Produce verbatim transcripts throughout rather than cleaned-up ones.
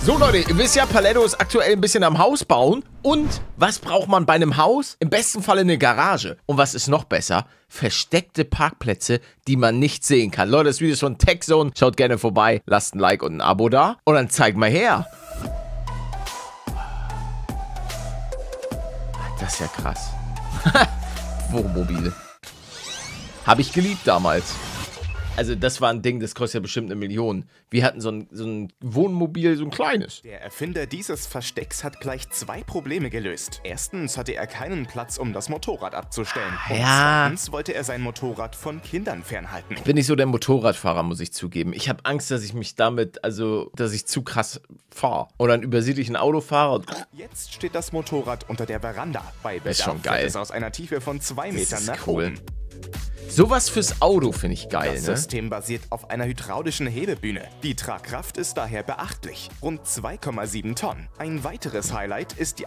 So Leute, ihr wisst ja, Paletto ist aktuell ein bisschen am Haus bauen. Und was braucht man bei einem Haus? Im besten Fall eine Garage. Und was ist noch besser? Versteckte Parkplätze, die man nicht sehen kann. Leute, das Video ist von TechZone. Schaut gerne vorbei, lasst ein Like und ein Abo da. Und dann zeig mal her. Das ist ja krass. Wohnmobile. Habe ich geliebt damals. Also das war ein Ding, das kostet ja bestimmt eine Million. Wir hatten so ein, so ein Wohnmobil, so ein kleines. Der Erfinder dieses Verstecks hat gleich zwei Probleme gelöst. Erstens hatte er keinen Platz, um das Motorrad abzustellen. Und Ja. zweitens wollte er sein Motorrad von Kindern fernhalten. Ich bin nicht so der Motorradfahrer, muss ich zugeben. Ich habe Angst, dass ich mich damit, also, dass ich zu krass fahre. Oder dann übersehe ich ein Auto fahre und Jetzt steht das Motorrad unter der Veranda. Bei ist schon Bedarf geil. fährt es aus einer Tiefe von zwei Metern ist nach cool. oben. Sowas fürs Auto finde ich geil, Das ne? System basiert auf einer hydraulischen Hebebühne. Die Tragkraft ist daher beachtlich. Rund zwei Komma sieben Tonnen. Ein weiteres Highlight ist die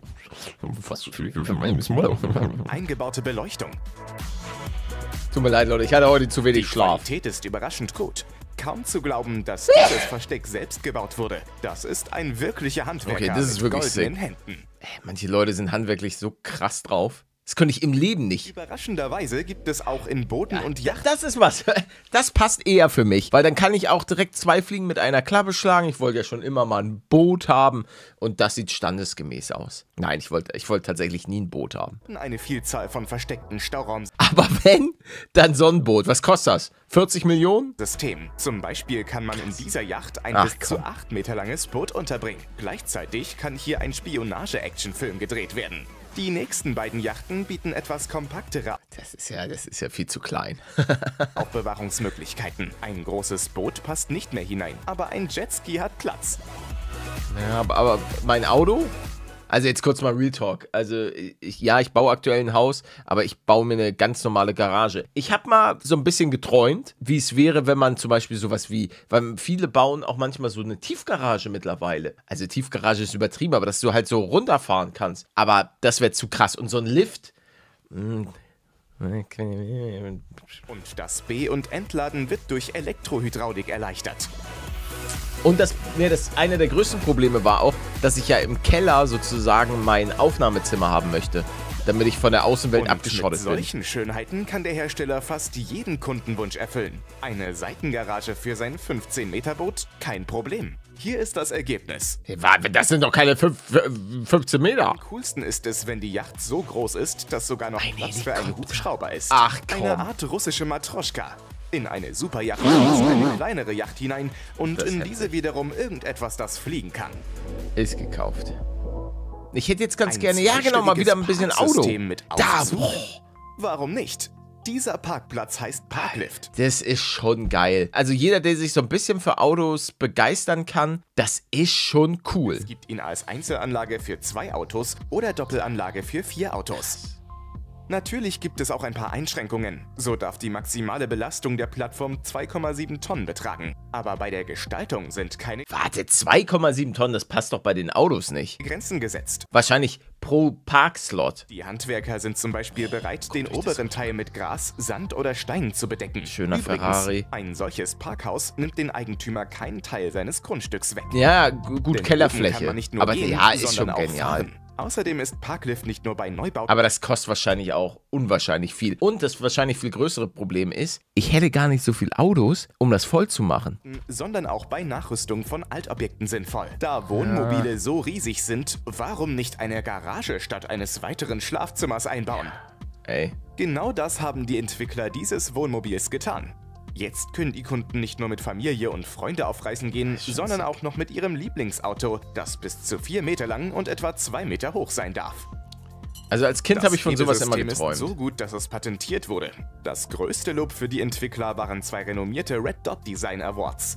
eingebaute Beleuchtung. Tut mir leid, Leute, ich hatte heute zu wenig Die Schlaf. Qualität ist überraschend gut. Kaum zu glauben, dass dieses Versteck selbst gebaut wurde. Das ist ein wirklicher Handwerker Okay, das ist mit wirklich goldenen sick. Händen. Ey, manche Leute sind handwerklich so krass drauf. Das könnte ich im Leben nicht. Überraschenderweise gibt es auch in Booten und Yachten. Das ist was. Das passt eher für mich. Weil dann kann ich auch direkt zwei Fliegen mit einer Klappe schlagen. Ich wollte ja schon immer mal ein Boot haben. Und das sieht standesgemäß aus. Nein, ich wollte ich wollte tatsächlich nie ein Boot haben. Eine Vielzahl von versteckten Stauraumsystemen. Aber wenn, dann so ein Boot. Was kostet das? vierzig Millionen? Zum Beispiel kann man in dieser Yacht ein Ach, bis zu komm. acht Meter langes Boot unterbringen. Gleichzeitig kann hier ein Spionage-Actionfilm gedreht werden. Die nächsten beiden Yachten bieten etwas kompaktere Das ist ja, das ist ja viel zu klein. Aufbewahrungsmöglichkeiten. Ein großes Boot passt nicht mehr hinein, aber ein Jetski hat Platz. Ja, aber, aber mein Auto? Also jetzt kurz mal Real Talk. Also ich, ja, ich baue aktuell ein Haus, aber ich baue mir eine ganz normale Garage. Ich habe mal so ein bisschen geträumt, wie es wäre, wenn man zum Beispiel sowas wie, weil viele bauen auch manchmal so eine Tiefgarage mittlerweile. Also Tiefgarage ist übertrieben, aber dass du halt so runterfahren kannst. Aber das wäre zu krass. Und so ein Lift... Mh, Und das Be- und Entladen wird durch Elektrohydraulik erleichtert. Und das, ne, das eine der größten Probleme war auch, dass ich ja im Keller sozusagen mein Aufnahmezimmer haben möchte, damit ich von der Außenwelt Und abgeschottet mit bin. solchen Schönheiten kann der Hersteller fast jeden Kundenwunsch erfüllen. Eine Seitengarage für sein fünfzehn Meter Boot? Kein Problem. Hier ist das Ergebnis. Hey, warte, das sind doch keine fünf, fünfzehn Meter. Am coolsten ist es, wenn die Yacht so groß ist, dass sogar noch Ein Platz für einen Helikopter. Hubschrauber ist. Ach, komm. Eine Art russische Matroschka. In eine Superjacht fließt eine kleinere Yacht hinein und Das in hätte diese ich. wiederum irgendetwas, das fliegen kann. Ist gekauft. Ich hätte jetzt ganz Ein gerne, ja genau, mal wieder ein bisschen Auto. Parksystem mit Da, Aufzug. boah. Warum nicht? Dieser Parkplatz heißt Parklift. Das ist schon geil. Also jeder, der sich so ein bisschen für Autos begeistern kann, das ist schon cool. Es gibt ihn als Einzelanlage für zwei Autos oder Doppelanlage für vier Autos. Natürlich gibt es auch ein paar Einschränkungen. So darf die maximale Belastung der Plattform zwei Komma sieben Tonnen betragen. Aber bei der Gestaltung sind keine Warte, zwei Komma sieben Tonnen, das passt doch bei den Autos nicht. Grenzen gesetzt. Wahrscheinlich pro Parkslot. Die Handwerker sind zum Beispiel bereit, den oberen Teil mit Gras, Sand oder Steinen zu bedecken. Schöner Übrigens, Ferrari. Ein solches Parkhaus nimmt den Eigentümer keinen Teil seines Grundstücks weg. Ja, gu- gut, Denn oben kann Kellerfläche. man nicht nur Aber gehen, ja, ist schon sondern auch genial. fahren. Außerdem ist Parklift nicht nur bei Neubauten. Aber das kostet wahrscheinlich auch unwahrscheinlich viel. Und das wahrscheinlich viel größere Problem ist, ich hätte gar nicht so viele Autos, um das voll zu machen. sondern auch bei Nachrüstung von Altobjekten sinnvoll. Da Wohnmobile so riesig sind, warum nicht eine Garage statt eines weiteren Schlafzimmers einbauen? Ey. Genau das haben die Entwickler dieses Wohnmobils getan. Jetzt können die Kunden nicht nur mit Familie und Freunde auf Reisen gehen, sondern sick. auch noch mit ihrem Lieblingsauto, das bis zu vier Meter lang und etwa zwei Meter hoch sein darf. Also als Kind habe ich von sowas immer Hebesystem geträumt. ist so gut, dass es patentiert wurde. Das größte Lob für die Entwickler waren zwei renommierte Red Dot Design Awards.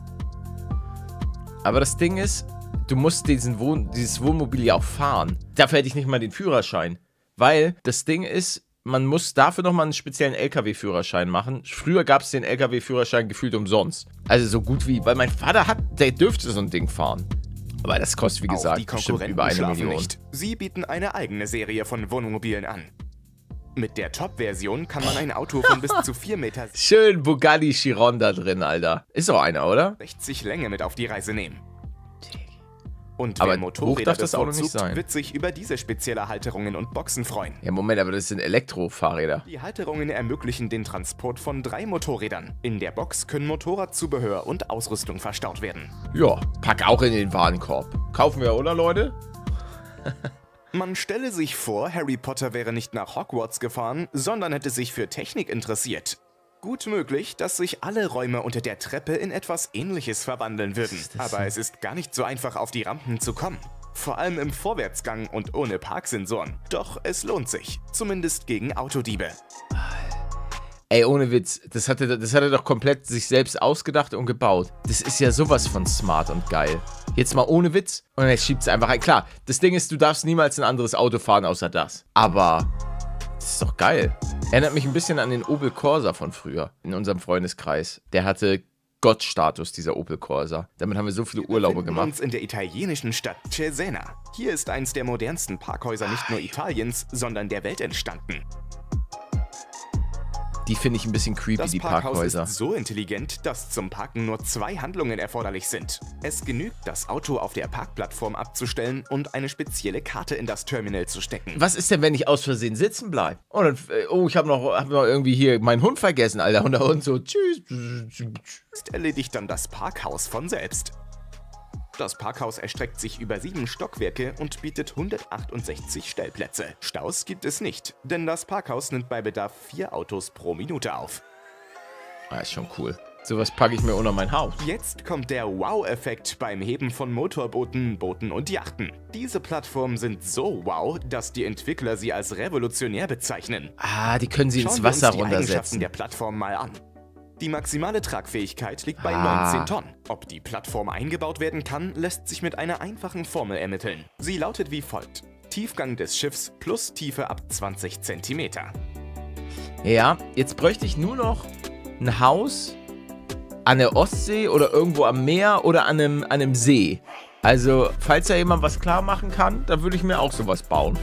Aber das Ding ist, du musst diesen Wohn dieses Wohnmobil ja auch fahren. Dafür hätte ich nicht mal den Führerschein. Weil das Ding ist, man muss dafür nochmal einen speziellen L K W-Führerschein machen. Früher gab es den L K W-Führerschein gefühlt umsonst. Also so gut wie, weil mein Vater hat, der dürfte so ein Ding fahren. Aber das kostet, wie Auch gesagt, die bestimmt Konkurrenten über eine schlafen Million. nicht. Sie bieten eine eigene Serie von Wohnmobilen an. Mit der Top-Version kann man ein Auto von bis zu vier Meter Schön Bugatti Chiron da drin, Alter. Ist doch einer, oder? sechzig Länge mit auf die Reise nehmen. Und aber wer Motorräder hoch darf das Auto nicht bevorzugt, sein. wird sich über diese spezielle Halterungen und Boxen freuen. Ja, Moment, aber das sind Elektrofahrräder. Die Halterungen ermöglichen den Transport von drei Motorrädern. In der Box können Motorradzubehör und Ausrüstung verstaut werden. Ja, pack auch in den Warenkorb. Kaufen wir, oder Leute? Man stelle sich vor, Harry Potter wäre nicht nach Hogwarts gefahren, sondern hätte sich für Technik interessiert. Gut möglich, dass sich alle Räume unter der Treppe in etwas Ähnliches verwandeln würden. Aber denn? es ist gar nicht so einfach, auf die Rampen zu kommen. Vor allem im Vorwärtsgang und ohne Parksensoren. Doch es lohnt sich. Zumindest gegen Autodiebe. Ey, ohne Witz, das hat, er, das hat er doch komplett sich selbst ausgedacht und gebaut. Das ist ja sowas von smart und geil. Jetzt mal ohne Witz und er schiebt es einfach rein. Klar, das Ding ist, du darfst niemals ein anderes Auto fahren außer das. Aber das ist doch geil. Erinnert mich ein bisschen an den Opel Corsa von früher in unserem Freundeskreis. Der hatte Gottstatus, dieser Opel Corsa. Damit haben wir so viele Urlaube Wir befinden gemacht. uns in der italienischen Stadt Cesena. Hier ist eins der modernsten Parkhäuser nicht nur Italiens, sondern der Welt entstanden. Die finde ich ein bisschen creepy, Das die Parkhaus Parkhäuser. ist so intelligent, dass zum Parken nur zwei Handlungen erforderlich sind. Es genügt, das Auto auf der Parkplattform abzustellen und eine spezielle Karte in das Terminal zu stecken. Was ist denn, wenn ich aus Versehen sitzen bleibe? Oh, dann, äh, oh ich habe noch, hab noch irgendwie hier meinen Hund vergessen, Alter. Und der Hund so, tschüss. Ist erledigt dann das Parkhaus von selbst. Das Parkhaus erstreckt sich über sieben Stockwerke und bietet hundertachtundsechzig Stellplätze. Staus gibt es nicht, denn das Parkhaus nimmt bei Bedarf vier Autos pro Minute auf. Ah, ist schon cool. Sowas packe ich mir unter mein Haus. Jetzt kommt der Wow-Effekt beim Heben von Motorbooten, Booten und Yachten. Diese Plattformen sind so wow, dass die Entwickler sie als revolutionär bezeichnen. Ah, die können sie Schauen ins wir uns Wasser die Eigenschaften runtersetzen. der Plattform mal an. Die maximale Tragfähigkeit liegt bei Ah. neunzehn Tonnen. Ob die Plattform eingebaut werden kann, lässt sich mit einer einfachen Formel ermitteln. Sie lautet wie folgt: Tiefgang des Schiffs plus Tiefe ab zwanzig Zentimeter. Ja, jetzt bräuchte ich nur noch ein Haus an der Ostsee oder irgendwo am Meer oder an einem, an einem See. Also, falls da jemand was klar machen kann, dann würde ich mir auch sowas bauen.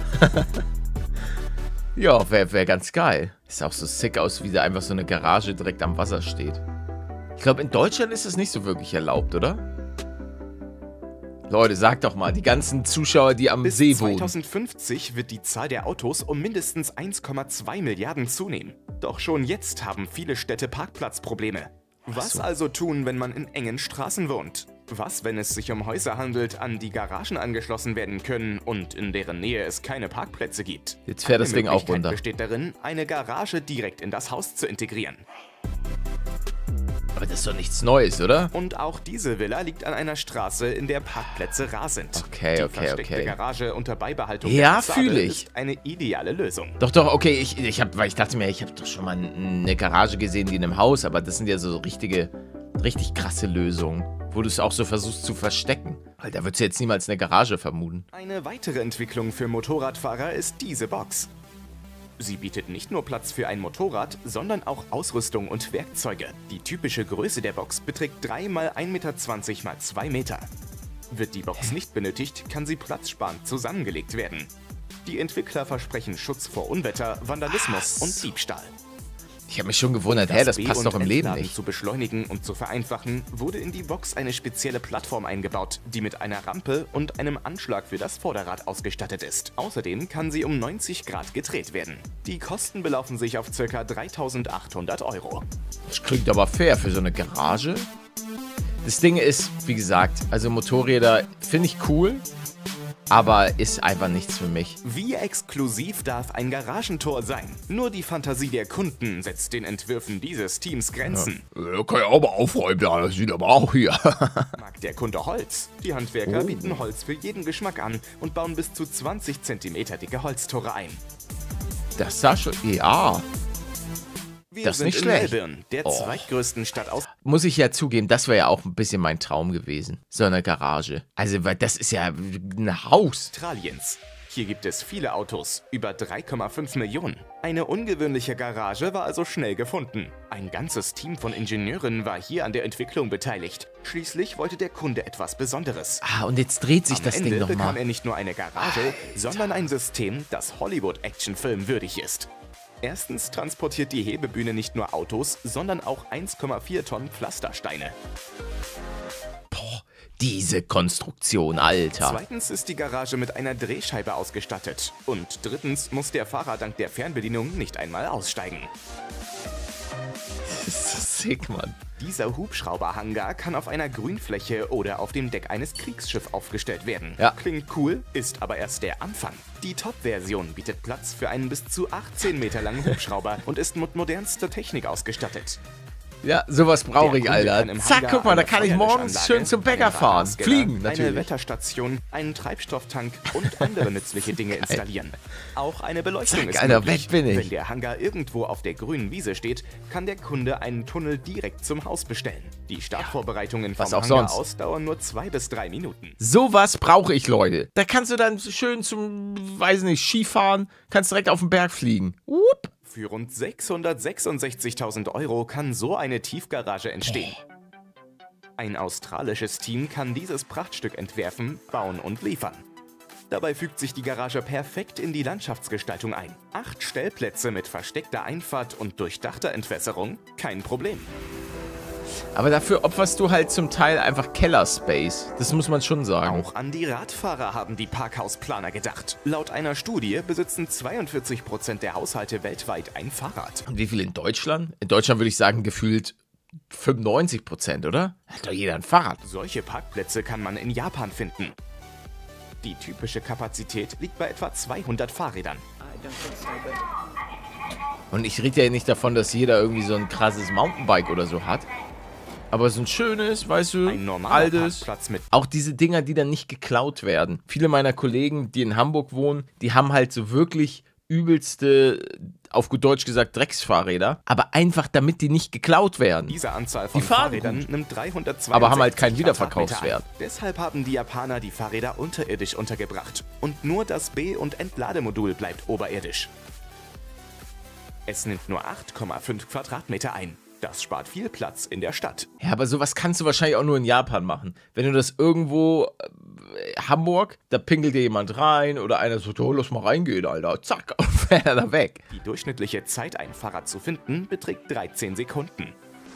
Ja, wäre wär ganz geil. Ist auch so sick aus, wie da einfach so eine Garage direkt am Wasser steht. Ich glaube, in Deutschland ist das nicht so wirklich erlaubt, oder? Leute, sagt doch mal, die ganzen Zuschauer, die am Bis See wohnen. zweitausendfünfzig wird die Zahl der Autos um mindestens eins Komma zwei Milliarden zunehmen. Doch schon jetzt haben viele Städte Parkplatzprobleme. Was so. also tun, wenn man in engen Straßen wohnt? Was, wenn es sich um Häuser handelt, an die Garagen angeschlossen werden können und in deren Nähe es keine Parkplätze gibt? Jetzt fährt das Eine Ding auch Möglichkeit runter. besteht darin, eine Garage direkt in das Haus zu integrieren. Aber das ist doch nichts Neues, oder? Und auch diese Villa liegt an einer Straße, in der Parkplätze rar sind. Okay, die okay, versteckte okay. Garage unter Beibehaltung Ja, der Fassade fühl ich. ist eine ideale Lösung. Doch, doch, okay, ich, ich hab, weil ich dachte mir, ich habe doch schon mal eine Garage gesehen, die in einem Haus, aber das sind ja so richtige, richtig krasse Lösungen, wo du es auch so versuchst zu verstecken. Weil da würdest du jetzt niemals eine Garage vermuten. Eine weitere Entwicklung für Motorradfahrer ist diese Box. Sie bietet nicht nur Platz für ein Motorrad, sondern auch Ausrüstung und Werkzeuge. Die typische Größe der Box beträgt drei mal ein Meter zwanzig mal zwei Meter. Wird die Box nicht benötigt, kann sie platzsparend zusammengelegt werden. Die Entwickler versprechen Schutz vor Unwetter, Vandalismus und Diebstahl. Ich habe mich schon gewundert, hä, das Be- passt und doch im Leben Entladen nicht. zu beschleunigen und zu vereinfachen, wurde in die Box eine spezielle Plattform eingebaut, die mit einer Rampe und einem Anschlag für das Vorderrad ausgestattet ist. Außerdem kann sie um neunzig Grad gedreht werden. Die Kosten belaufen sich auf ca. dreitausendachthundert Euro. Das klingt aber fair für so eine Garage. Das Ding ist, wie gesagt, also Motorräder finde ich cool, aber ist einfach nichts für mich. Wie exklusiv darf ein Garagentor sein? Nur die Fantasie der Kunden setzt den Entwürfen dieses Teams Grenzen. Ja, kann ja auch mal aufräumen, ja, das sieht aber auch hier. Mag der Kunde Holz? Die Handwerker Oh. bieten Holz für jeden Geschmack an und bauen bis zu zwanzig Zentimeter dicke Holztore ein. Das sah schon, ja. Wir Das ist sind nicht in schlecht. Melbourne, der Oh. zweitgrößten Stadt aus. Muss ich ja zugeben, das wäre ja auch ein bisschen mein Traum gewesen. So eine Garage. Also, weil das ist ja ein Haus. Australiens. Hier gibt es viele Autos, über drei Komma fünf Millionen. Eine ungewöhnliche Garage war also schnell gefunden. Ein ganzes Team von Ingenieuren war hier an der Entwicklung beteiligt. Schließlich wollte der Kunde etwas Besonderes. Ah, und jetzt dreht sich Am das Ende Ding bekam nochmal. er nicht nur eine Garage, sondern ein System, das Hollywood-Actionfilm würdig ist. Erstens transportiert die Hebebühne nicht nur Autos, sondern auch eins Komma vier Tonnen Pflastersteine. Boah, diese Konstruktion, Alter. Zweitens ist die Garage mit einer Drehscheibe ausgestattet. Und drittens muss der Fahrer dank der Fernbedienung nicht einmal aussteigen. Das ist so sick, Mann. Dieser Hubschrauberhangar kann auf einer Grünfläche oder auf dem Deck eines Kriegsschiffs aufgestellt werden. Ja. Klingt cool, ist aber erst der Anfang. Die Top-Version bietet Platz für einen bis zu achtzehn Meter langen Hubschrauber und ist mit modernster Technik ausgestattet. Ja, sowas brauche ich, Alter. Zack, guck mal, da kann ich morgens schön zum Bäcker fahren. Fliegen, natürlich. Eine Wetterstation, einen Treibstofftank und andere nützliche Dinge installieren. Auch eine Beleuchtung Zack, ist Alter, möglich. weg bin ich. Wenn der Hangar irgendwo auf der grünen Wiese steht, kann der Kunde einen Tunnel direkt zum Haus bestellen. Die Startvorbereitungen vom was auch Hangar sonst. aus dauern nur zwei bis drei Minuten. Sowas brauche ich, Leute. Da kannst du dann schön zum, weiß nicht, Skifahren, kannst direkt auf den Berg fliegen. Upp. Für rund sechshundertsechsundsechzigtausend Euro kann so eine Tiefgarage entstehen. Ein australisches Team kann dieses Prachtstück entwerfen, bauen und liefern. Dabei fügt sich die Garage perfekt in die Landschaftsgestaltung ein. Acht Stellplätze mit versteckter Einfahrt und durchdachter Entwässerung? Kein Problem. Aber dafür opferst du halt zum Teil einfach Keller-Space. Das muss man schon sagen. Auch an die Radfahrer haben die Parkhausplaner gedacht. Laut einer Studie besitzen zweiundvierzig Prozent der Haushalte weltweit ein Fahrrad. Und wie viel in Deutschland? In Deutschland würde ich sagen, gefühlt fünfundneunzig Prozent, oder? Hat doch jeder ein Fahrrad. Solche Parkplätze kann man in Japan finden. Die typische Kapazität liegt bei etwa zweihundert Fahrrädern. Und ich rede ja nicht davon, dass jeder irgendwie so ein krasses Mountainbike oder so hat. Aber so ein schönes, weißt du, Ein normaler altes. Parkplatz mit Auch diese Dinger, die dann nicht geklaut werden. Viele meiner Kollegen, die in Hamburg wohnen, die haben halt so wirklich übelste, auf gut Deutsch gesagt, Drecksfahrräder. Aber einfach, damit die nicht geklaut werden. Diese Anzahl von Die fahren Fahrrädern gut. nimmt dreihundertzweiundsechzig Aber haben halt keinen Quadratmeter Wiederverkaufswert. ein. Deshalb haben die Japaner die Fahrräder unterirdisch untergebracht. Und nur das B- und Entlademodul bleibt oberirdisch. Es nimmt nur acht Komma fünf Quadratmeter ein. Das spart viel Platz in der Stadt. Ja, aber sowas kannst du wahrscheinlich auch nur in Japan machen. Wenn du das irgendwo, äh, Hamburg, da pinkelt dir jemand rein oder einer so, oh, lass mal reingehen, Alter. Zack, und fährt er da weg. Die durchschnittliche Zeit, ein Fahrrad zu finden, beträgt dreizehn Sekunden.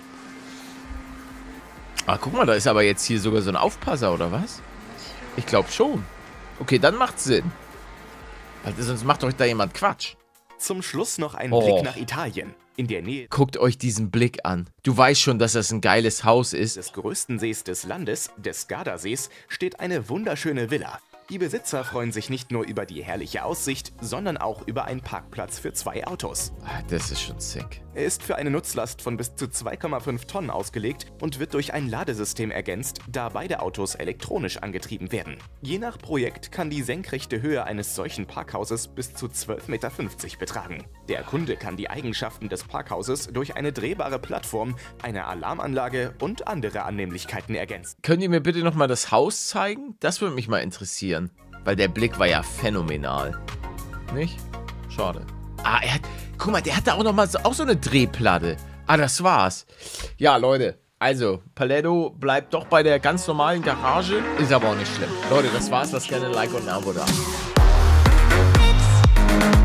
Ah, guck mal, da ist aber jetzt hier sogar so ein Aufpasser, oder was? Ich glaube schon. Okay, dann macht's Sinn. Weil sonst macht euch da jemand Quatsch. Zum Schluss noch ein Oh. Blick nach Italien. In der Nähe Guckt euch diesen Blick an. Du weißt schon, dass das ein geiles Haus ist. des größten Sees des Landes, des Gardasees, steht eine wunderschöne Villa. Die Besitzer freuen sich nicht nur über die herrliche Aussicht, sondern auch über einen Parkplatz für zwei Autos. Ah, das ist schon sick. Er ist für eine Nutzlast von bis zu zwei Komma fünf Tonnen ausgelegt und wird durch ein Ladesystem ergänzt, da beide Autos elektronisch angetrieben werden. Je nach Projekt kann die senkrechte Höhe eines solchen Parkhauses bis zu zwölf Komma fünfzig Meter betragen. Der Kunde kann die Eigenschaften des Parkhauses durch eine drehbare Plattform, eine Alarmanlage und andere Annehmlichkeiten ergänzen. Könnt ihr mir bitte nochmal das Haus zeigen? Das würde mich mal interessieren. Weil der Blick war ja phänomenal. Nicht? Schade. Ah, er hat... Guck mal, der hat da auch nochmal so, auch so eine Drehplatte. Ah, das war's. Ja, Leute. Also, Paletto bleibt doch bei der ganz normalen Garage. Ist aber auch nicht schlimm. Leute, das war's. Lasst gerne ein Like und ein Abo da.